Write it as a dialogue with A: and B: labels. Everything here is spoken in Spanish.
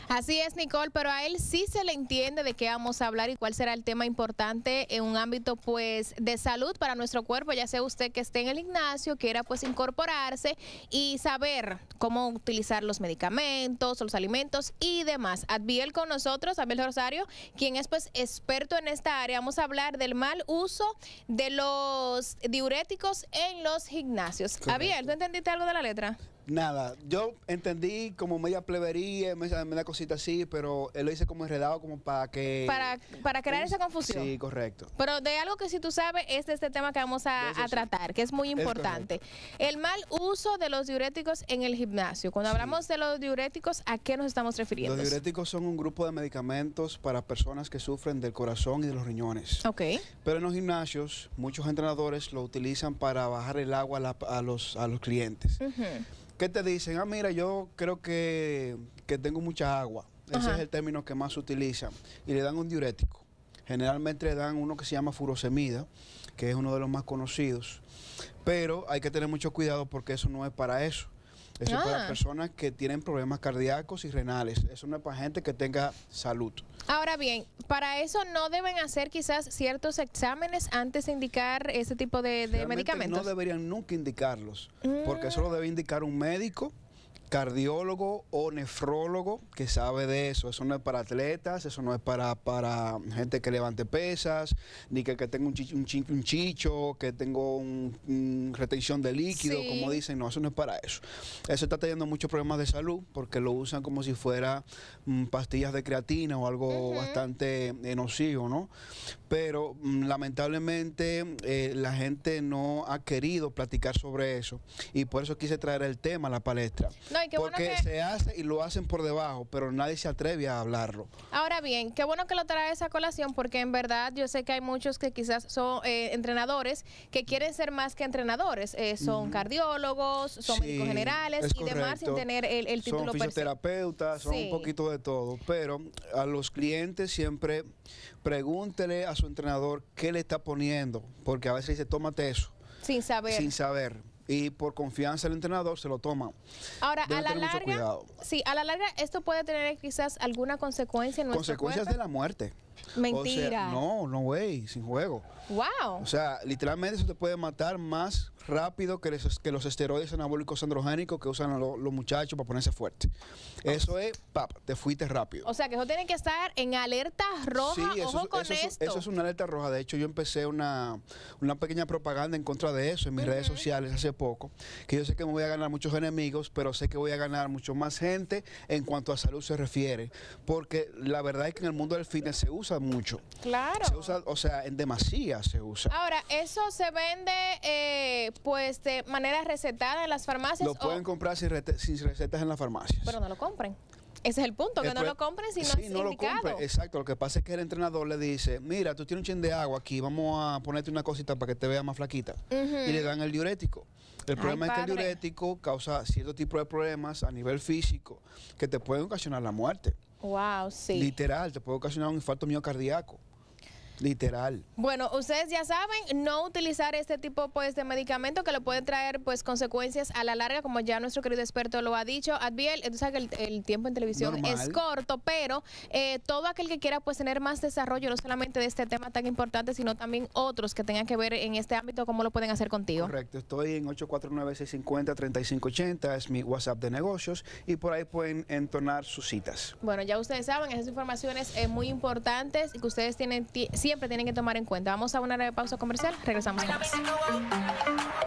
A: Así es, Nicole, pero a él sí se le entiende de qué vamos a hablar y cuál será el tema importante en un ámbito pues de salud para nuestro cuerpo, ya sea usted que esté en el gimnasio, quiera pues incorporarse y saber cómo utilizar los medicamentos, los alimentos y demás. Adviel con nosotros, Adviel Rosario, quien es pues experto en esta área. Vamos a hablar del mal uso de los diuréticos en los gimnasios.
B: Correcto.
A: Adviel, ¿tú entendiste algo de la letra?
B: Nada, yo entendí como media plebería, media cosita así, pero él lo hice como enredado como para que...
A: Para crear esa confusión.
B: Sí, correcto.
A: Pero de algo que sí tú sabes es de este tema que vamos a tratar, que es muy importante. El mal uso de los diuréticos en el gimnasio. Cuando hablamos de los diuréticos, ¿a qué nos estamos refiriendo?
B: Los diuréticos son un grupo de medicamentos para personas que sufren del corazón y de los riñones.
A: Ok.
B: Pero en los gimnasios, muchos entrenadores lo utilizan para bajar el agua a los clientes. ¿Qué te dicen? Ah, mira, yo creo que tengo mucha agua. Ese es el término que más utilizan. Y le dan un diurético. Generalmente le dan uno que se llama furosemida, que es uno de los más conocidos. Pero hay que tener mucho cuidado porque eso no es para eso. Eso es para personas que tienen problemas cardíacos y renales. Eso no es para gente que tenga salud.
A: Ahora bien, para eso no deben hacer quizás ciertos exámenes antes de indicar ese tipo de medicamentos.
B: No deberían nunca indicarlos, porque eso lo debe indicar un médico, cardiólogo o nefrólogo que sabe de eso. Eso no es para atletas, eso no es para gente que levante pesas, ni que tenga un chicho, que tenga retención de líquido, como dicen. No, eso no es para eso. Eso está teniendo muchos problemas de salud porque lo usan como si fuera pastillas de creatina o algo bastante nocivo, ¿no? Pero lamentablemente la gente no ha querido platicar sobre eso y por eso quise traer el tema a la palestra. Porque se hace y lo hacen por debajo, pero nadie se atreve a hablarlo.
A: Ahora bien, qué bueno que lo trae esa colación, porque en verdad yo sé que hay muchos que quizás son entrenadores que quieren ser más que entrenadores. Son cardiólogos, son médicos generales y demás sin tener el título.
B: Son fisioterapeutas, son un poquito de todo. Pero a los clientes siempre pregúntele a su entrenador qué le está poniendo, porque a veces dice, tómate eso. Sin saber. Sin saber. Y por confianza el entrenador se lo toma.
A: Ahora, a la larga, esto puede tener quizás alguna consecuencia en nuestro cuerpo.
B: Consecuencias de la muerte.
A: Mentira.
B: O sea, no, güey, sin juego.
A: Wow.
B: O sea, literalmente eso te puede matar más rápido que los esteroides anabólicos androgénicos que usan los muchachos para ponerse fuerte. Eso es, te fuiste rápido.
A: O sea, que eso tiene que estar en alerta roja.
B: Sí,
A: ojo con esto.
B: Eso es una alerta roja. De hecho, yo empecé una pequeña propaganda en contra de eso en mis redes sociales hace poco, que yo sé que me voy a ganar muchos enemigos, pero sé que voy a ganar mucho más gente en cuanto a salud se refiere, porque la verdad es que en el mundo del fitness se usa mucho.
A: Claro.
B: Se usa, o sea, en demasía se usa.
A: Ahora, ¿eso se vende pues de manera recetada en las farmacias?
B: Lo pueden comprar sin recetas en las farmacias.
A: Pero no lo compren. Ese es el punto, que no lo compren si no es indicado. Lo compren,
B: exacto. Lo que pasa es que el entrenador le dice, mira, tú tienes un chin de agua aquí, vamos a ponerte una cosita para que te veas más flaquita. Y le dan el diurético. El problema es que el diurético causa cierto tipo de problemas a nivel físico que te pueden ocasionar la muerte.
A: Wow, sí.
B: Literal, te puede ocasionar un infarto miocardíaco. Literal.
A: Bueno, ustedes ya saben, no utilizar este tipo pues de medicamento que le puede traer pues consecuencias a la larga, como ya nuestro querido experto lo ha dicho. Adviel, tú sabes que el tiempo en televisión es corto, pero todo aquel que quiera pues tener más desarrollo, no solamente de este tema tan importante, sino también otros que tengan que ver en este ámbito, ¿cómo lo pueden hacer contigo?
B: Correcto, estoy en 849-650-3580, es mi WhatsApp de negocios, y por ahí pueden entonar sus citas.
A: Bueno, ya ustedes saben, esas informaciones muy importantes y que ustedes siempre tienen que tomar en cuenta. Vamos a una breve pausa comercial, regresamos con más.